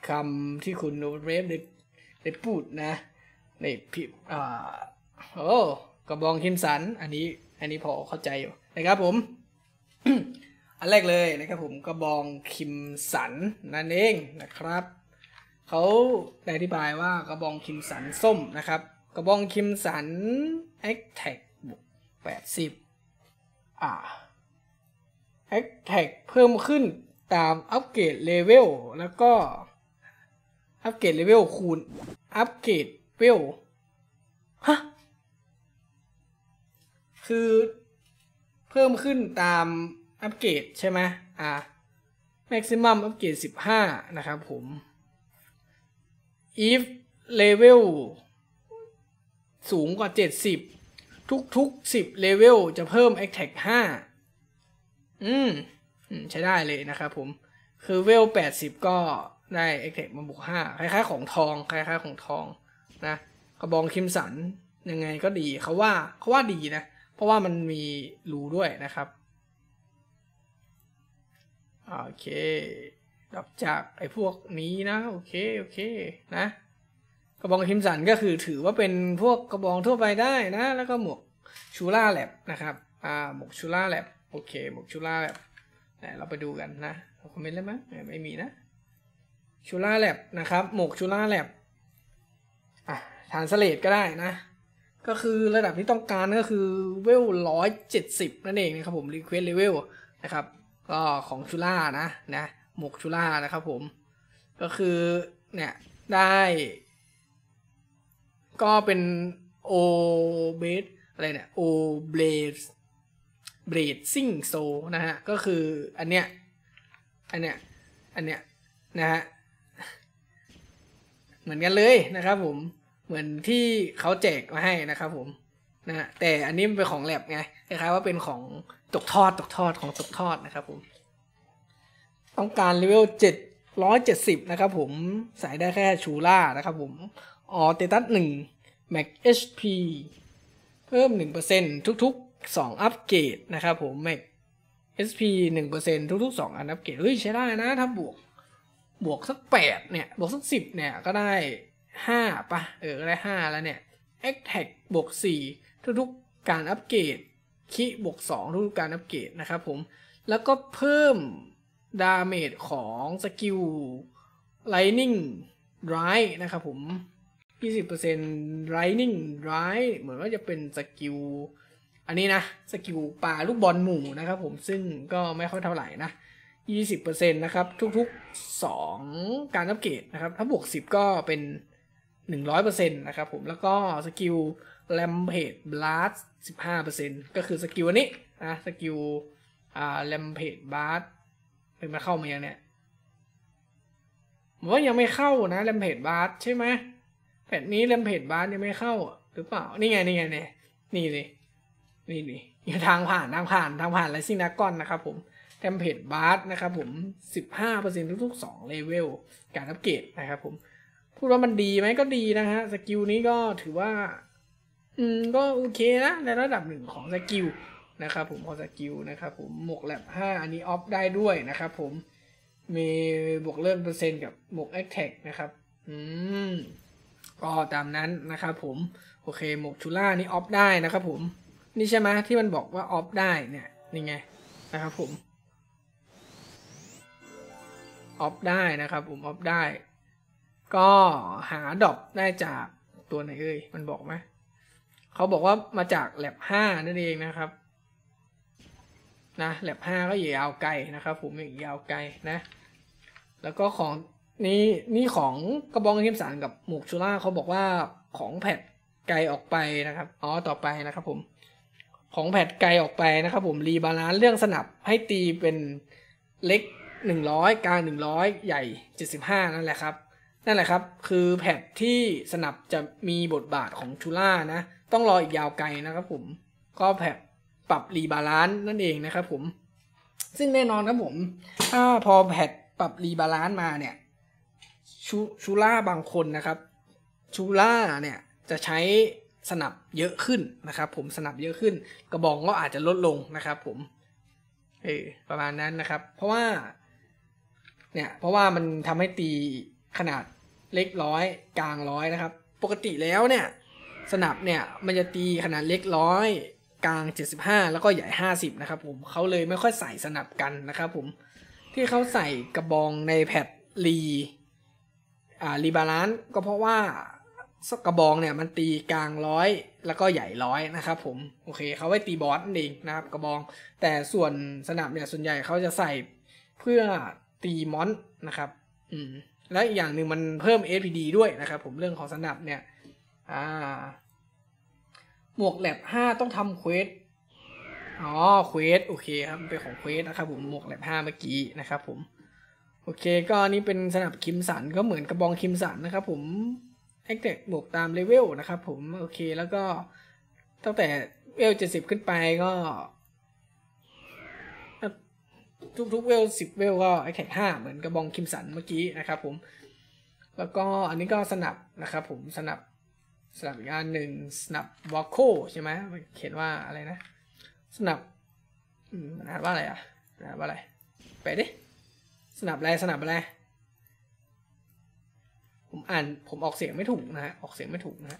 คำที่คุณโนเรฟได้พูดนะในพิมพ์โอ้กระบองคิมสันอันนี้พอเข้าใจอยู่นะครับผม อันแรกเลยนะครับผมกระบองคิมสันนั่นเองนะครับเขาได้อธิบายว่ากระบองคิมสันส้มนะครับกระบองคิมสัน Attack บวก80Attack เพิ่มขึ้นตามอัปเกรดเลเวลแล้วก็อัปเกรดเลเวลคูณอัปเกรดเลเวลฮะคือเพิ่มขึ้นตามอัปเกรดใช่ไหมmaximum อัปเกรด15นะครับผม if level สูงกว่า70ทุก10 level จะเพิ่ม attack 5ใช้ได้เลยนะครับผมคือเวล80ก็ได้ attack มาบวก5คล้ายๆของทองนะกระบองคิมสันยังไงก็ดีเขาว่าดีนะเพราะว่ามันมีรูด้วยนะครับโอเคดอกจากไอ้พวกนี้นะโอเคนะกระบองคิมสันก็คือถือว่าเป็นพวกกระบองทั่วไปได้นะแล้วก็หมวกชูล่าแลบนะครับหมวกชูล่าแลบโอเคหมวกชูล่าแลบเราไปดูกันนะคอมเมนต์เลยไหมไม่มีนะชูล่าแลบนะครับหมวกชูล่าแลบฐานสเลดก็ได้นะก็คือระดับที่ต้องการก็คือเวล170นั่นเองนะครับผมรีเควสเลเวลนะครับก็ของชูล่านะหมวกชูล่านะครับผมก็คือเนี่ยได้ก็เป็นโอเบสอะไรเนี่ยโอเบรดซิ่งโซนะฮะก็คืออันเนี้ยนะฮะเหมือนกันเลยนะครับผมเหมือนที่เขาแจกมาให้นะครับผมนะแต่อันนี้มันเป็นของแลบไงคล้ายๆว่าเป็นของตกทอดของตกทอดนะครับผมต้องการเลเวล770นะครับผมใส่ได้แค่ชูล่านะครับผมเตตัส1 Max HP เพิ่ม 1% ทุกๆ2อัปเกรดนะครับผม Max HP 1% ทุกๆ2อันอัปเกรดใช้ได้นะถ้าบวกสัก8เนี่ยบวกสัก10เนี่ยก็ได้5ป่ะก็ได้5แล้วเนี่ย Attack บวก4ทุกๆการอัปเกรดคิบวก2ทุกๆการอัปเกรดนะครับผมแล้วก็เพิ่มดาเมจของสกิล Lightning Strike นะครับผม 20% Lightning Strike เหมือนว่าจะเป็นสกิลอันนี้นะสกิลปาลูกบอลหมู่นะครับผมซึ่งก็ไม่ค่อยเท่าไหร่นะ 20% นะครับทุกๆ2การอัปเกรดนะครับถ้าบวก10ก็เป็น 100% นะครับผมแล้วก็สกิล Rampage Blast 15% ก็คือสกิลอันนี้นะสกิลRampage Blast เป็นมาเข้ามายังเนี่ยผมว่ายังไม่เข้านะ Rampage Blast ใช่ไหมแพทนี้ Rampage Blast ยังไม่เข้าหรือเปล่านี่ไงนี่เลยนี่อยู่ทางผ่านไรซิ่งดราก้อนนะครับผมRampage Blast นะครับผม 15% ทุกๆ2เลเวลการอัปเกรดนะครับผมพูดว่ามันดีไหมก็ดีนะฮะสกิลนี้ก็ถือว่าก็โอเคนะในระดับหนึ่งของสกิลนะครับผมของสกิลนะครับผมหมวกแลบ5อันนี้ออฟได้ด้วยนะครับผมมีบวกเลื่อนเปอร์เซ็นต์กับหมวก Attack นะครับก็ตามนั้นนะครับผมโอเคหมวกชูล่านี่ออฟได้นะครับผมนี่ใช่ไหมที่มันบอกว่าออฟได้เนี่ยนี่ไงนะครับผมออฟได้นะครับผมออฟได้ก็หาดรอปได้จากตัวไหนมันบอกไหมเขาบอกว่ามาจากแลบ5นั่นเองนะครับนะแลบ5ก็ยาวไกลนะครับผมยาวไกลนะแล้วก็ของนี่ของกระบองคิมสันกับหมวกชูล่าเขาบอกว่าของแพทไกลออกไปนะครับต่อไปนะครับผมของแพทไกลออกไปนะครับผมรีบาลานซ์เรื่องสนับให้ตีเป็นเล็ก100กลาง100ใหญ่75นั่นแหละครับคือแพทที่สนับจะมีบทบาทของชูล่านะต้องรออีกยาวไกลนะครับผมก็แพทปรับรีบาลานซ์นั่นเองนะครับผมซึ่งแน่นอนครับผมถ้าพอแพทปรับรีบาลานซ์มาเนี่ยชูล่าบางคนนะครับชูล่าเนี่ยจะใช้สนับเยอะขึ้นนะครับผมสนับเยอะขึ้นกระบองก็อาจจะลดลงนะครับผมประมาณนั้นนะครับเพราะว่ามันทำให้ตีขนาดเล็ก100กลาง100นะครับปกติแล้วเนี่ยสนับเนี่ยมันจะตีขนาดเล็ก100กลาง75แล้วก็ใหญ่50นะครับผมเขาเลยไม่ค่อยใส่สนับกันนะครับผมที่เขาใส่กระบองในแพดรีบาลานซ์ก็เพราะว่ากระบองเนี่ยมันตีกลาง100แล้วก็ใหญ่100นะครับผมโอเคเขาไว้ตีบอสนั่นเองนะครับกระบองแต่ส่วนสนับเนี่ยส่วนใหญ่เขาจะใส่เพื่อตีมอนนะครับและอีกอย่างหนึ่งมันเพิ่ม SPD ด้วยนะครับผมเรื่องของสนับเนี่ยหมวกแลบ5ต้องทำเควสเควสโอเคครับเป็นของเควสนะครับผมหมวกแลบ5เมื่อกี้นะครับผมโอเคก็นี่เป็นสนับคิมสันก็เหมือนกระบองคิมสันนะครับผมแอคแท็กบวกตามเลเวลนะครับผมโอเคแล้วก็ตั้งแต่เวล70ขึ้นไปก็ทุกเวล10เวลก็แอคแท็ก5เหมือนกระบองคิมสันเมื่อกี้นะครับผมแล้วก็อันนี้ก็สนับนะครับผมสนับอีกอันหนึ่งสนับวอลโคใช่ไหมเขียนว่าอะไรนะสนับมันอ่านว่าอะไรอ่านว่าอะไรไปดิสนับอะไรผมออกเสียงไม่ถูกนะฮะออกเสียงไม่ถูกนะฮะ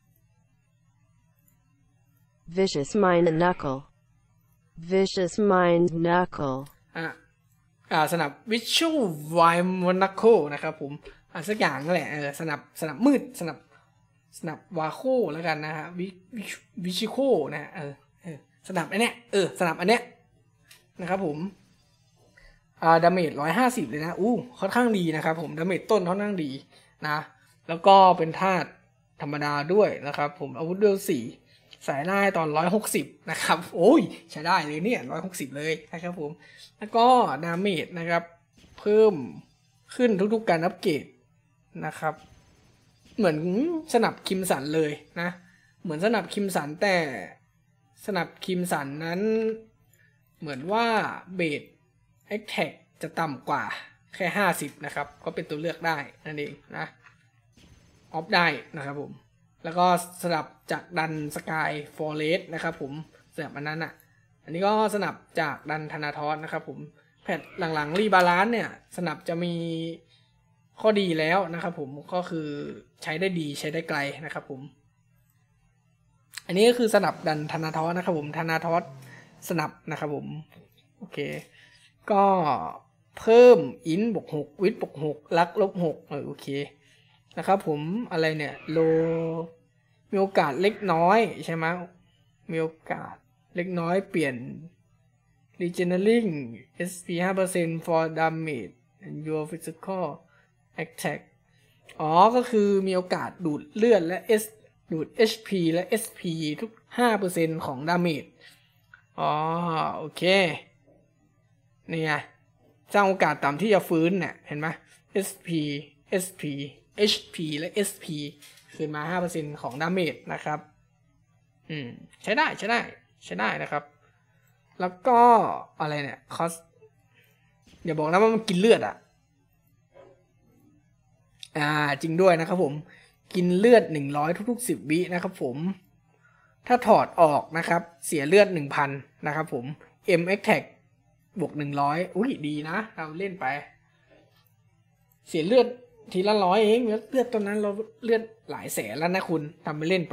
Vicious Mind Knuckle Vicious Mind Knuckle สนับ Visual Mind Knuckle นะครับผมสักอย่างนั่นแหละสนับมืดสนับวาโคแล้วกันนะฮะวิชิโคนะสนับอันเนี้ยสนับอันเนี้ยนะครับผมดาเมจ150เลยนะค่อนข้างดีนะครับผมดาเมจต้นค่อนข้างดีนะแล้วก็เป็นธาตุธรรมดาด้วยนะครับผมอาวุธเวล4ใส่ได้ตอน160นะครับโอ้ยใช้ได้เลยเนี่ย160เลยนะครับผมแล้วก็ดาเมจนะครับเพิ่มขึ้นทุกๆการอัปเกรดนะครับเหมือนสนับคิมสันเลยนะเหมือนสนับคิมสันแต่สนับคิมสันนั้นเหมือนว่าเบสแอคแท็กจะต่ำกว่าแค่50นะครับก็เป็นตัวเลือกได้นั่นเองนะออฟได้นะครับผมแล้วก็สนับจากดันสกายฟอเรสต์นะครับผมสนับอันนั้นอันนี้ก็สนับจากดันธนาทอสนะครับผมแพทหลังๆรีบาลานซ์เนี่ยสนับจะมีข้อดีแล้วนะครับผมก็คือใช้ได้ดีใช้ได้ไกลนะครับผมอันนี้ก็คือสนับดันธนาทอสนะครับผมธนาทอสสนับนะครับผมโอเคก็เพิ่มอินบวก6วิทบวก6ลักลบ6โอเคนะครับผมอะไรเนี่ยโลมีโอกาสเล็กน้อยใช่ไหมมีโอกาสเล็กน้อยเปลี่ยน regenerating SP 5% for damage and your physical attack ก็คือมีโอกาสดูดเลือดและดูด HP และ SP ทุก 5% ของ damage โอเคนี่ไงสร้างโอกาสต่ำที่จะฟื้นเนี่ยเห็นไหม SP HP และ SP คืนมา 5% ของ damage นะครับใช้ได้นะครับแล้วก็อะไรเนี่ยคอสอย่าบอกนะว่ามันกินเลือดจริงด้วยนะครับผมกินเลือด100ทุกๆ10วินะครับผมถ้าถอดออกนะครับเสียเลือด 1,000 นะครับผม M attack บวก100อุ้ยดีนะเราเล่นไปเสียเลือดทีละ100เองเลือดตัวนั้นเราเลือดหลายแสนแล้วนะคุณทำไปเล่นไป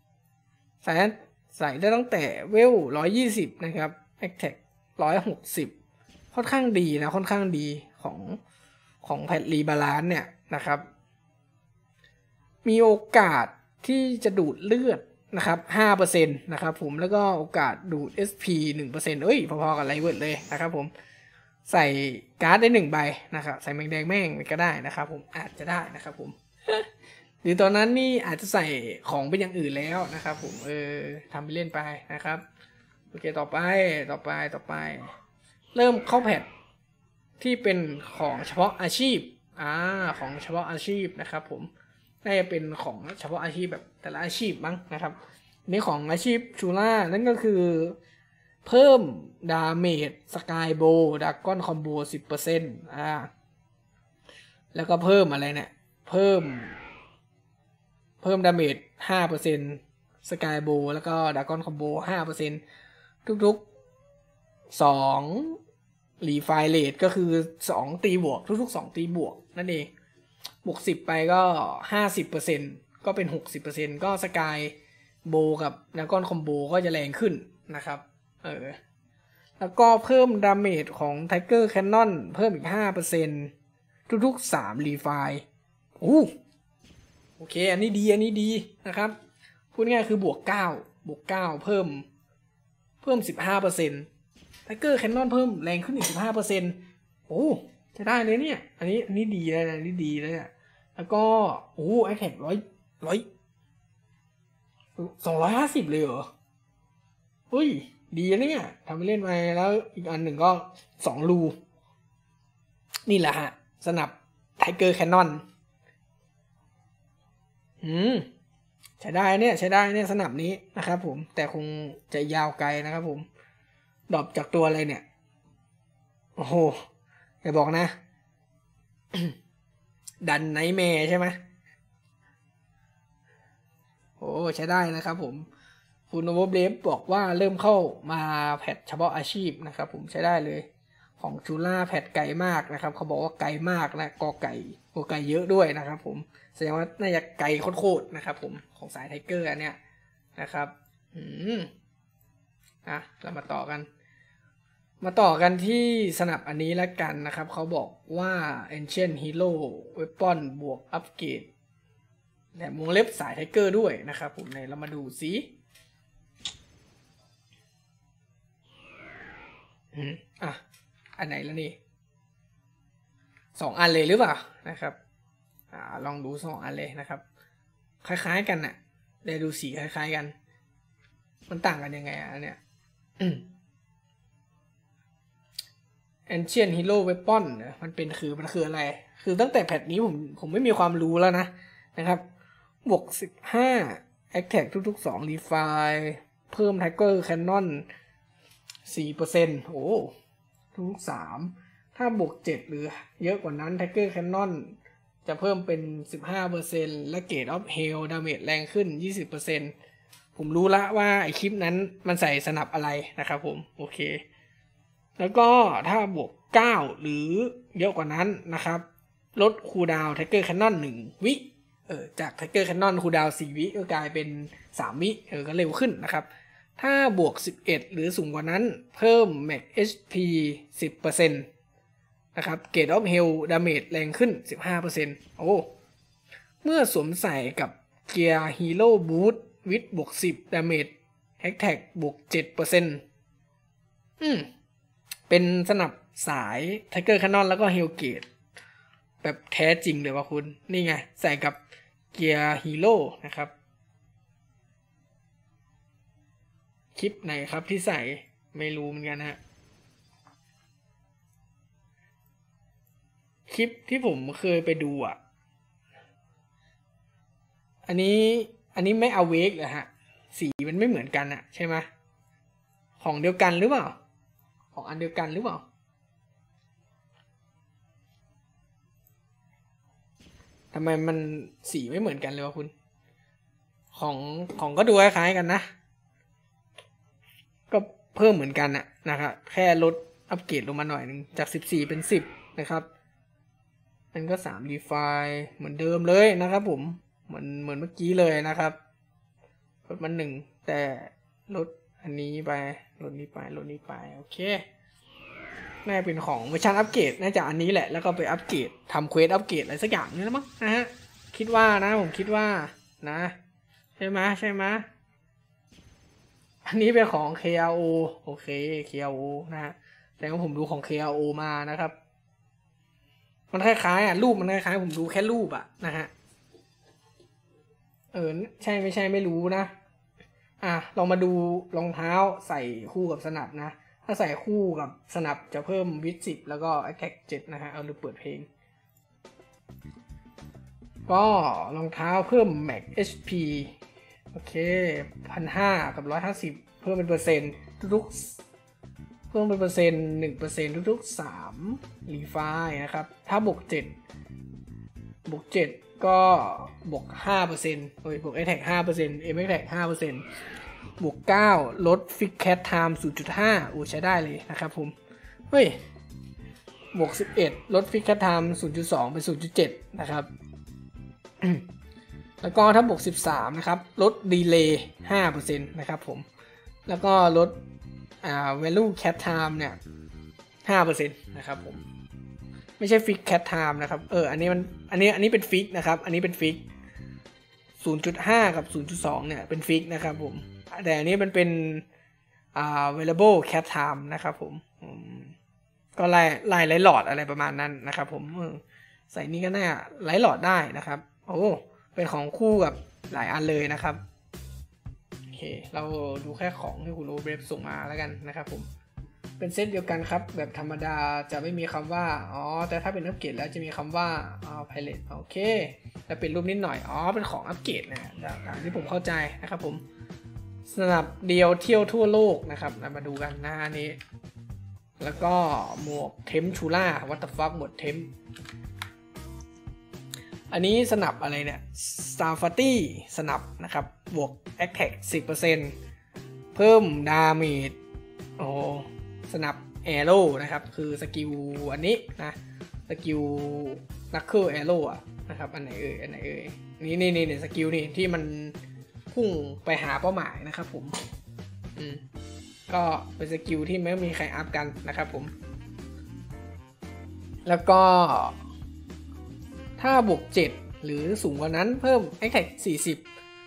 ใส่ได้ตั้งแต่เวล120นะครับ attack 160ค่อนข้างดีนะค่อนข้างดีของแพทรีบาลานซ์เนี่ยนะครับมีโอกาสที่จะดูดเลือดนะครับ 5% นะครับผมแล้วก็โอกาสดูด SP 1% พอๆกับไลเวิร์ดเลยนะครับผมใส่การ์ดได้1ใบนะครับใส่แมงแดงแม่งก็ได้นะครับผมอาจจะได้นะครับผม หรือตอนนั้นนี่อาจจะใส่ของเป็นอย่างอื่นแล้วนะครับผมทำไปเล่นไปนะครับโอเคต่อไปเริ่มเข้าแพทที่เป็นของเฉพาะอาชีพของเฉพาะอาชีพนะครับผมน่าจะเป็นของเฉพาะอาชีพแบบแต่ละอาชีพมั้งนะครับนี่ของอาชีพชูล่านั่นก็คือเพิ่มดาเมจสกายโบดากอนคอมโบ 10% แล้วก็เพิ่มอะไรเนี่ยเพิ่มดาเมจ 5%สกายโบแล้วก็ดากอนคอมโบ 5% ทุกๆ2รีไฟเลทก็คือ2ตีบวกทุกๆ2ตีบวกนั่นเองบวก10ไปก็50%ก็เป็น60%ก็สกายโบกับดราก้อนคอมโบก็จะแรงขึ้นนะครับแล้วก็เพิ่มดาเมจของไทเกอร์แคนนอนเพิ่มอีก 5% ทุกๆ3รีไฟล์โอเคอันนี้ดีนะครับพูดง่ายคือบวก9เพิ่ม 15%ไทเกอร์แคนนอนเพิ่มแรงขึ้นอีก 15%จะได้เลยเนี่ยอันนี้ดีเลยนะนี่ดีเลยเนี่ยแล้วก็ไอแท็ก250เลยเหรอดีนะเนี่ยทำไปเล่นไปแล้วอีกอันหนึ่งก็2รูนี่แหละฮะสนับไทเกอร์แคนนอนใช้ได้เนี่ยสนับนี้นะครับผมแต่คงจะยาวไกลนะครับผมดรอปจากตัวอะไรเนี่ยโอ้โหอย่าบอกนะ ดันไนท์แมร์ใช่ไหมใช้ได้นะครับผมคุณโนโวเบฟบอกว่าเริ่มเข้ามาแพทเฉพาะอาชีพนะครับผมใช้ได้เลยของจูล่าแพทไกลมากนะครับเขาบอกว่าไกลมากนะกอไก่เยอะด้วยนะครับผมแสดงว่าน่าจะไกลโคตรๆนะครับผมของสายไทเกอร์อันเนี้ยนะครับเรามาต่อกันที่สนับอันนี้แล้วกันนะครับเขาบอกว่า Ancient Hero Weapon บวกอัปเกรดแต่วงเล็บสายไทเกอร์ด้วยนะครับผมเรามาดูสิอันไหนแล้วนี่2 อันเลยหรือเปล่านะครับลองดู2 อันเลยนะครับคล้ายๆกันน่ะได้ดูสีคล้ายๆกันมันต่างกันยังไงเนี่ย Ancient Hero Weapon มันคืออะไรคือตั้งแต่แพทนี้ผมไม่มีความรู้แล้วนะครับบวก15 Attack ทุกๆ2 Refine เพิ่ม Tiger Cannon 4% ทุก3ถ้าบวก7หรือเยอะกว่านั้น Tiger Cannon จะเพิ่มเป็น 15% และ Gate of Hell Damage แรงขึ้น 20% ผมรู้ละว่าไอคลิปนั้นมันใส่สนับอะไรนะครับผมโอเคแล้วก็ถ้าบวก9หรือเยอะกว่านั้นนะครับลดคูลดาวน์ Tiger Cannon 1 วิจาก Tiger Cannon คูลดาวน์4 วิก็กลายเป็น3 วิก็เร็วขึ้นนะครับถ้าบวก11หรือสูงกว่านั้นเพิ่ม Max HP 10% นะครับ Gate of Hell Damage แรงขึ้น 15% เมื่อสวมใส่กับ Gear Hero Boost with บวก10 Damage Attack บวก 7% เป็นสนับสาย Tiger Cannon แล้วก็ Hellgate แบบแท้จริงเลยว่ะคุณนี่ไงใส่กับ Gear Hero นะครับคลิปไหนครับที่ใส่ไม่รู้เหมือนกันนะคลิปที่ผมเคยไปดูอันนี้ไม่เอาเวกเหรอฮะสีมันไม่เหมือนกันใช่ไหมของเดียวกันหรือเปล่าของอันเดียวกันหรือเปล่าทำไมมันสีไม่เหมือนกันเลยวะคุณของก็ดูคล้ายๆกันนะก็เพิ่มเหมือนกันนะครับแค่ลดอัปเกรดลงมาหน่อยนึงจาก14เป็น10นะครับมันก็3 refine เหมือนเดิมเลยนะครับผมเหมือนเมื่อกี้เลยนะครับลดมา1แต่ลดอันนี้ไปลดนี้ไปโอเคน่าเป็นของเวอร์ชันอัปเกรดน่าจะอันนี้แหละแล้วก็ไปอัปเกรดทำเควสอัปเกรดอะไรสักอย่างนี่แล้วมั้งนะฮะคิดว่านะผมคิดว่านะใช่ไหมอันนี้เป็นของ KRO โอเค KRO นะฮะแต่ว่าผมดูของ KRO มานะครับมันคล้ายๆรูปมันคล้ายๆผมดูแค่รูปนะฮะใช่ไม่ใช่ไม่รู้นะลองมาดูรองเท้าใส่คู่กับสนับนะถ้าใส่คู่กับสนับจะเพิ่มวิท10แล้วก็ Attack 7นะฮะเอาหรือเปิดเพลงก็รองเท้าเพิ่ม Max HP โอเค 1,500 กับ 150เพิ่มเป็นเปอร์เซ็นต์ทุกๆเพิ่มเป็นเปอร์เซ็นต์ 1% ทุกๆ3 Refine นะครับถ้าบวก7ก็บวก 5% บวก Attack 5% M Attack 5% บวก9ลด Fix Cat Time 0.5 ใช้ได้เลยนะครับผมบบวก11ลดฟิกแคทไทม์ 0.2 เป็น 0.7 นะครับ แล้วก็ถ้าบวก13นะครับลดดีเลย์ 5% นะครับผมแล้วก็ลดvalue cat time เนี่ย 5% นะครับผมไม่ใช่ฟิกแคทไทม์นะครับอันนี้เป็นฟิกนะครับอันนี้เป็นฟิก 0.5 กับ 0.2 เนี่ยเป็นฟิกนะครับผมแต่อันนี้มันเป็นvariable cat time นะครับผมก็ไล่หลอดอะไรประมาณนั้นนะครับผมใส่นี่ก็น่าไล่หลอดได้นะครับโอ้เป็นของคู่กับหลายอันเลยนะครับโอเคเราดูแค่ของที่คุณโอเบรฟส่งมาแล้วกันนะครับผมเป็นเซตเดียวกันครับแบบธรรมดาจะไม่มีคำว่าแต่ถ้าเป็นอัปเกรดแล้วจะมีคำว่าpilot โอเคแล้วเป็นรูปนิดหน่อยเป็นของอัปเกรดนะตามที่ผมเข้าใจนะครับผมสนับเดียวเที่ยวทั่วโลกนะครับมาดูกันหน้านี้แล้วก็หมวกเทมชูล่าวัตถุฟักหมวกเทมอันนี้สนับอะไรเนี่ย Starfati สนับนะครับบวก Attack 10% เพิ่มดาเมจสนับ Arrow นะครับคือสกิลอันนี้นะสกิล Knuckle Arrow นะครับอันไหนเอ่ยนี่สกิลนี่ที่มันพุ่งไปหาเป้าหมายนะครับผมก็เป็นสกิลที่ไม่มีใครอัพกันนะครับผมแล้วก็ถ้าบวก7หรือสูงกว่านั้นเพิ่ม Attack 40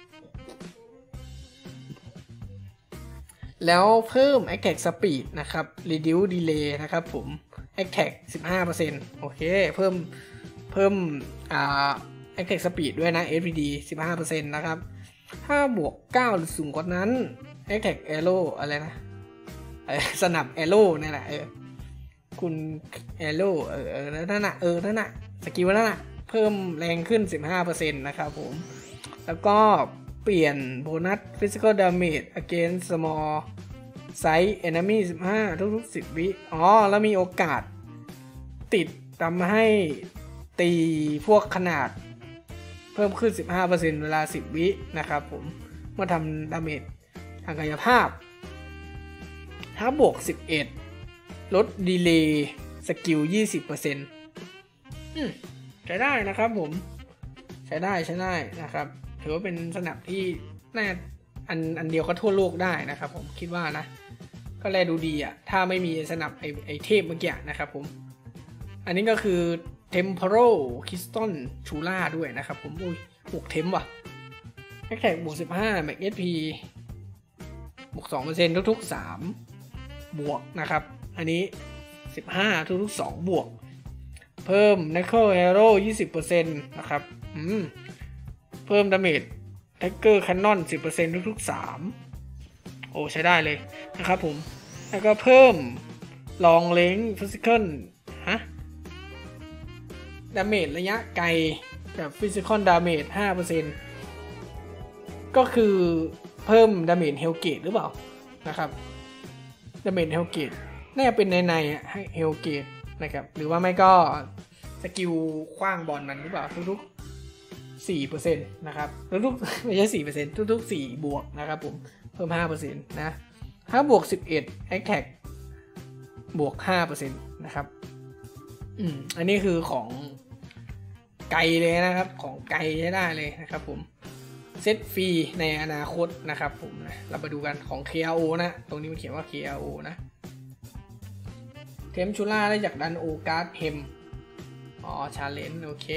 แล้วเพิ่ม Attack Speed นะครับ Reduce Delay นะครับผม Attack 15% โอเคเพิ่มAttack Speed ด้วยนะ SPD 15% นะครับถ้าบวก9หรือสูงกว่านั้น Attack Arrow อะไรนะสนับ Arrow นี่แหละคุณ Arrow นั่นน่ะสกิลนั่นน่ะเพิ่มแรงขึ้น 15% นะครับผมแล้วก็เปลี่ยนโบนัส Physical Damage against small size enemy 15ทุกๆ10 วิแล้วมีโอกาสติดทำให้ตีพวกขนาดเพิ่มขึ้น 15% เวลา10 วินะครับผมเมื่อทำดาเมจทางกายภาพถ้าบวก11ลดดีเลย์สกิล 20% ใช้ได้นะครับผมใช้ได้นะครับถือว่าเป็นสนับที่น่าอันเดียวก็ทั่วโลกได้นะครับผมคิดว่านะก็แลดูดีถ้าไม่มีสนับไอเทพเมื่อกี้นะครับผมอันนี้ก็คือ Temporal Crystal Chula ด้วยนะครับผมบวกเทมว่ะแท็กบวก15 Max SP บวก 2% ทุกๆ3บวกนะครับอันนี้15ทุกๆ2บวกเพิ่ม Knuckle Arrow 20% นะครับเพิ่ม Damage Tiger Cannon 10% ทุกๆ3ใช้ได้เลยนะครับผมแล้วก็เพิ่ม Long Range Physical Damage ระยะไกลแบบ Physical Damage 5% ก็คือเพิ่ม Damage Hellgate หรือเปล่านะครับ Damage Hellgate น่าจะเป็นในให้ Hellgate นะครับหรือว่าไม่ก็สกิลขว้างบอลมันหรือเปล่าทุกๆ 4% นะครับทุกๆไม่ใช่ 4% ทุกๆ4บวกนะครับผมเพิ่ม 5% นะถ้าบวก11 Attack บวก 5% นะครับอันนี้คือของไกลเลยนะครับของไกลใช้ได้เลยนะครับผมเซตฟรีในอนาคตนะครับผมเรามาดูกันของ KRO นะตรงนี้มันเขียนว่า KRO นะเทมชูล่าได้จากดันโอการ์ดเพมชาเลนจ์โอเค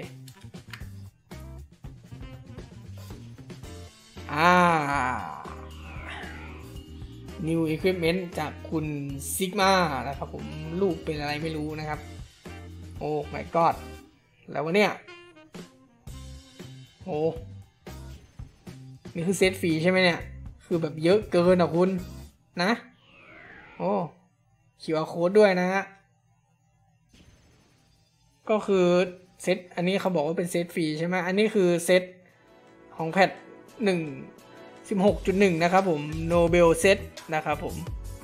New Equipment จากคุณซิกมานะครับผมรูปเป็นอะไรไม่รู้นะครับโอ้ my god แล้ววะเนี่ยนี่คือเซตฟรีใช่ไหมเนี่ยคือแบบเยอะเกินคุณนะQR code ด้วยนะฮะก็คือเซตอันนี้เขาบอกว่าเป็นเซตฟรีใช่ไหมอันนี้คือเซตของแพท16.1 นะครับผม Nobel Set นะครับผม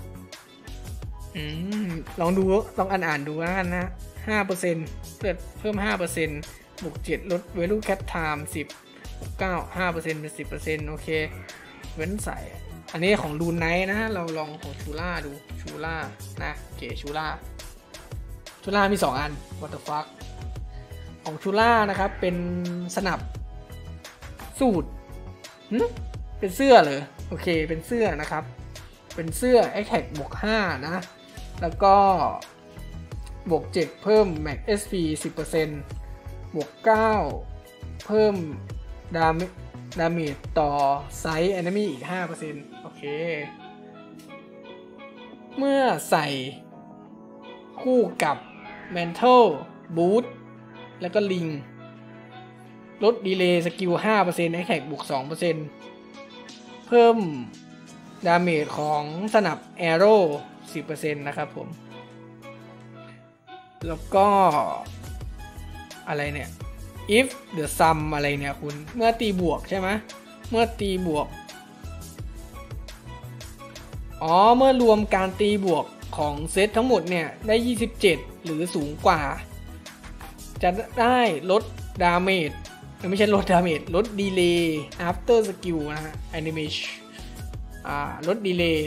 ลองดูลองอ่านดูนะ 5% เพิ่ม 5% บวก7ลด value cat time 10 บวก9 5% เป็น 10% โอเคเว้นใส่อันนี้ของลูนไนท์นะเราลองของชูล่าดูชูล่านะโอเคชูล่าชูล่ามี2 อัน what the fuck ของชูล่านะครับเป็นสนับสูตรเป็นเสื้อเลยโอเคเป็นเสื้อนะครับเป็นเสื้อ Attack บวก 5 นะแล้วก็บวก 7 เพิ่ม Max SP 10% บวก 9 เพิ่มดาเมจต่อไซส์ Enemy อีก 5% โอเคเมื่อใส่คู่กับ Mantle Boot แล้วก็ลิงลดดีเลย์สกิล 5% Attack บวก 2% เพิ่มดาเมจของสนับ Arrow 10% นะครับผมแล้วก็อะไรเนี่ย if the sum อะไรเนี่ยคุณเมื่อตีบวกใช่ไหมเมื่อตีบวกเมื่อรวมการตีบวกของเซตทั้งหมดเนี่ยได้27หรือสูงกว่าจะได้ลดดาเมจไม่ใช่ลดดาเมจลดดีเลย์ after skill นะฮะ animation ลดดีเลย์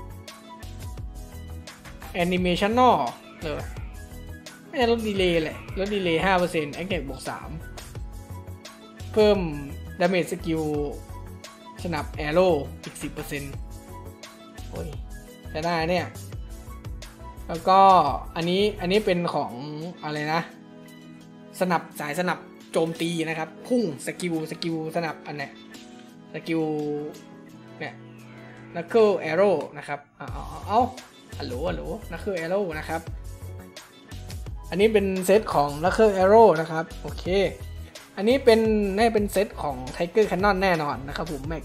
animational เลยไม่ใช่ลดดีเลย์แหละลดดีเลย์ 5% attack บวก 3เพิ่มดาเมจสกิลสนับ arrow อีก 10%โอ้ยจะได้เนี่ยแล้วก็อันนี้เป็นของอะไรนะสนับสายสนับโจมตีนะครับพุ่งสกิลสนับอันเนี้ยสกิลเนี่ย knuckle arrow นะครับเอาฮัลโหล knuckle arrow นะครับอันนี้เป็นเซตของ knuckle arrow นะครับโอเคอันนี้เป็นเซตของ Tiger Cannon แน่นอนนะครับผม Max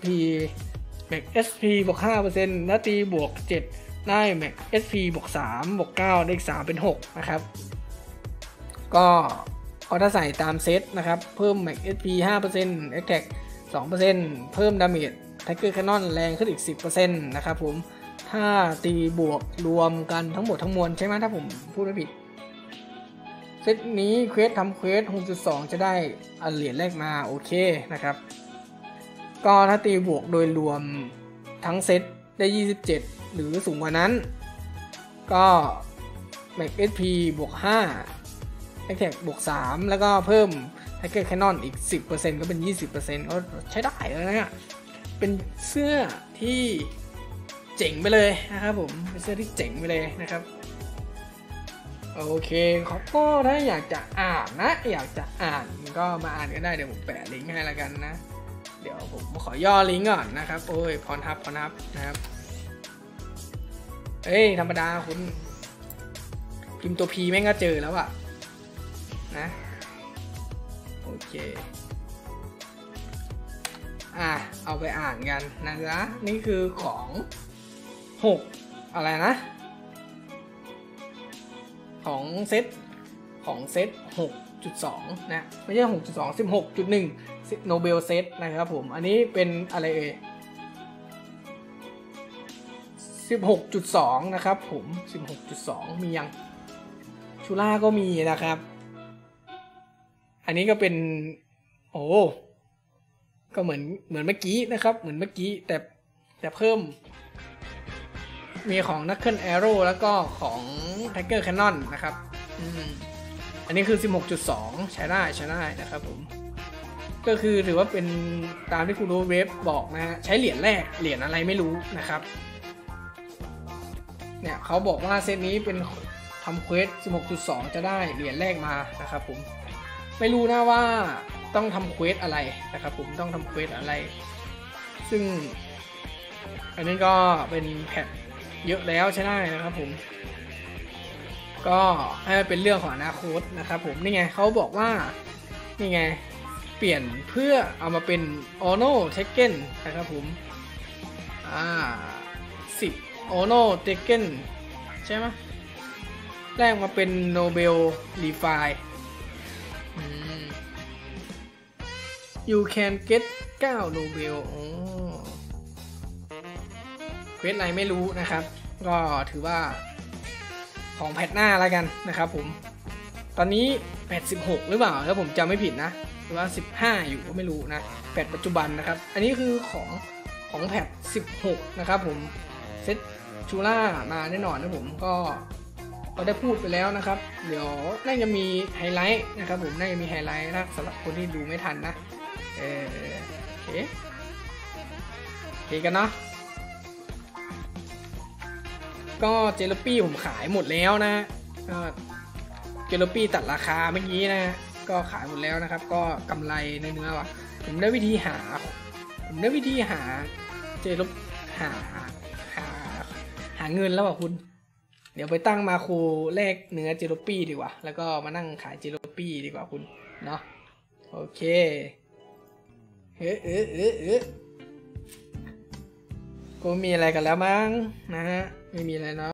SP บวก 5% และตีบวก 7 ได้ Max SP บวก 3 บวก 9 ได้อีก 3 เป็น 6 นะครับก็ถ้าใส่ตามเซตนะครับเพิ่ม Max SP 5% Attack 2% เพิ่มดาเมจ Tiger Cannon แรงขึ้นอีก 10% นะครับผมถ้าตีบวกรวมกันทั้งหมดทั้งมวลใช่ไหมถ้าผมพูดไม่ผิดเซตนี้เควสทำเควส 6.2 จะได้เหรียญแรกมาโอเคนะครับก็ถ้าตีบวกโดยรวมทั้งเซตได้27หรือสูงกว่านั้นก็ Max SP บวก 5 Attack บวก 3 แล้วก็เพิ่ม Tiger Cannon อีก 10% ก็เป็น 20% ก็ใช้ได้แล้วนะเป็นเสื้อที่เจ๋งไปเลยนะครับผมเป็นเสื้อที่เจ๋งไปเลยนะครับโอเคก็ถ้าอยากจะอ่านก็มาอ่านกันได้เดี๋ยวผมแปะลิงก์ให้ละกันนะเดี๋ยวผมขอย่อลิงก์ก่อนนะครับโอ้ยพรทับนะครับธรรมดาคุณพิมพ์ตัว P แม่งก็เจอแล้วอะนะโอเคเอาไปอ่านกันนะจ๊ะนี่คือของ6อะไรนะของเซต 6.2 นะไม่ใช่ 6.2 16.1 โนเบลเซตนะครับผมอันนี้เป็นอะไร16.2 นะครับผม 16.2 มียังชูล่าก็มีนะครับอันนี้ก็เป็นก็เหมือนเมื่อกี้นะครับเหมือนเมื่อกี้แต่เพิ่มมีของ Knuckle Arrow แล้วก็ของ Tiger Cannon นะครับอันนี้คือ 16.2 ใช้ได้นะครับผมก็คือถือว่าเป็นตามที่คุณโรเวฟบอกนะฮะใช้เหรียญแรกเหรียญอะไรไม่รู้นะครับเนี่ยเขาบอกว่าเซตนี้เป็นทำเควส 16.2 จะได้เหรียญแรกมานะครับผมไม่รู้นะว่าต้องทำเควสอะไรนะครับผมต้องทำเควสอะไรซึ่งอันนี้ก็เป็นแพทเยอะแล้วใช่ได้นะครับผมก็ให้มันเป็นเรื่องของอนาคตนะครับผมนี่ไงเขาบอกว่านี่ไงเปลี่ยนเพื่อเอามาเป็น Ono Tekken นะครับผม10 Ono Tekken ใช่ไหมแรกมาเป็น Nobel Refine You can get 9 Nobel เควสอะไรไม่รู้นะครับก็ถือว่าของแพทหน้าแล้วกันนะครับผมตอนนี้แพท16หรือเปล่าถ้าผมจำไม่ผิดนะหรือว่า15อยู่ก็ไม่รู้นะแพทปัจจุบันนะครับอันนี้คือของแพท16นะครับผมเซตชูล่ามาแน่นอนนะผมก็ก็ได้พูดไปแล้วนะครับเดี๋ยวน่าจะมีไฮไลท์นะครับผมน่าจะมีไฮไลท์นะสำหรับคนที่ดูไม่ทันนะโอเคกันเนาะก็เจลปี้ผมขายหมดแล้วนะก็เจลปี้ตัดราคาเมื่อกี้นะก็ขายหมดแล้วนะครับก็กำไรในเนื้อว่ะผมได้วิธีหาเจลหาเงินแล้วว่ะคุณเดี๋ยวไปตั้งมาโครแลกเนื้อเจลปี้ดีกว่าแล้วก็มานั่งขายเจลปี้ดีกว่าคุณเนาะโอเคก็มีอะไรกันแล้วมั้งนะฮะไม่มีอะไรเนาะ